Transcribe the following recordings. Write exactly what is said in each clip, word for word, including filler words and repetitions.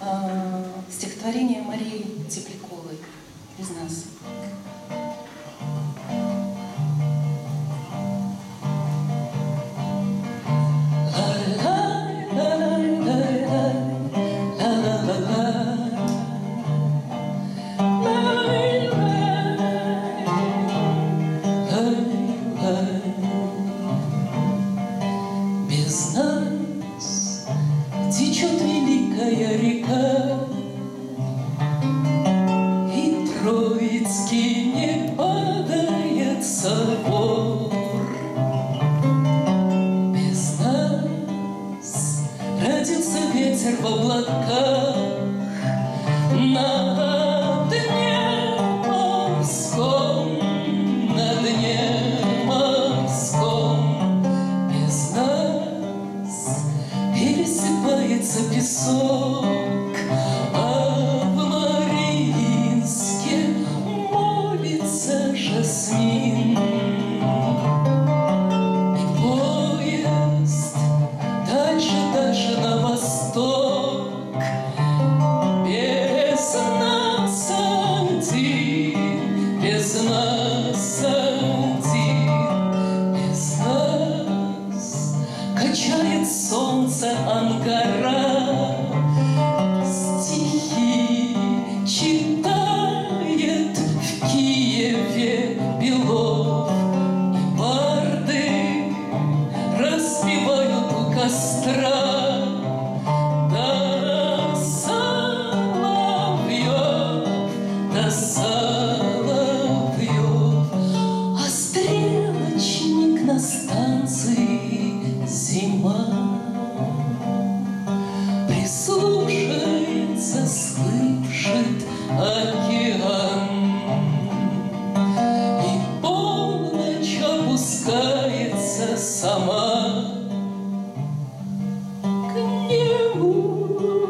э, стихотворение Марии Тепляковой «Без нас». Без нас течет великая река, и Троицкий не падает собор. Без нас родился ветер в облаках на дне морском, на дне морском. Без нас пересыпается песок, а в Мариинске молится жасмин. И поезд дальше, дальше на восток. Без нас один, без нас один, без нас качает солнце Ангара, стихи читает в Киеве Белов, и барды распевают у костра. Да соловьев, да соловьев, а стрелочник на станции зима прислушается, слышит океан, и полночь опускается сама к нему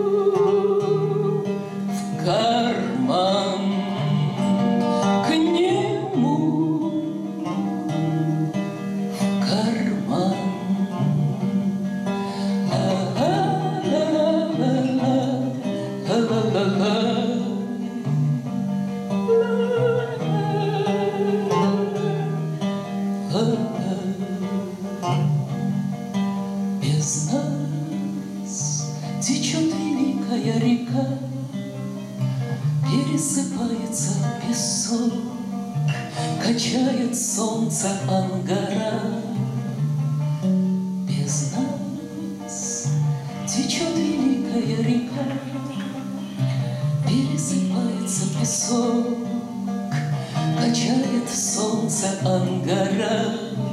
в карман, к нему в карман. Без нас течет великая река, пересыпается песок, качает солнце Ангара. Без нас течет великая река, пересыпается песок, качает солнце Ангара.